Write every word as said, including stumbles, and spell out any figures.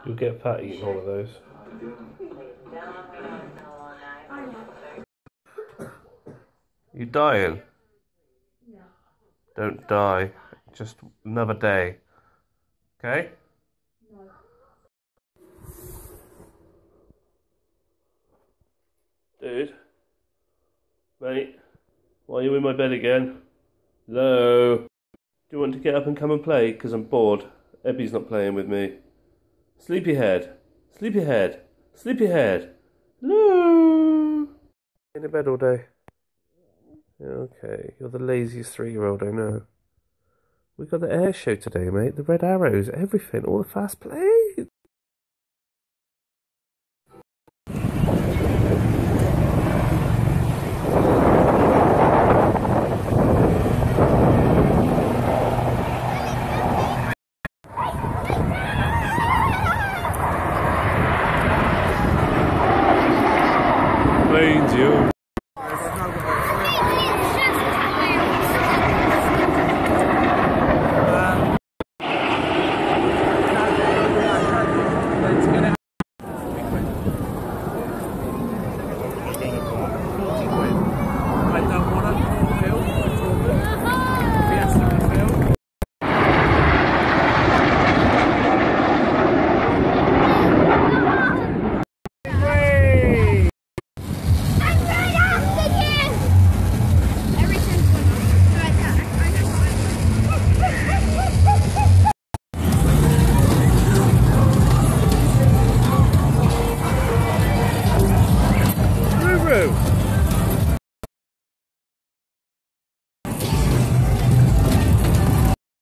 You'll get fat eating all of those. You dying? Don't die. Just another day. Okay? Dude? Mate? Why are you in my bed again? Hello? Do you want to get up and come and play? Because I'm bored. Ebby's not playing with me. Sleepyhead. Sleepyhead. Sleepyhead. Hello? In the bed all day. Okay, you're the laziest three-year-old I know. We got the air show today, mate. The red arrows, everything, all the fast plays.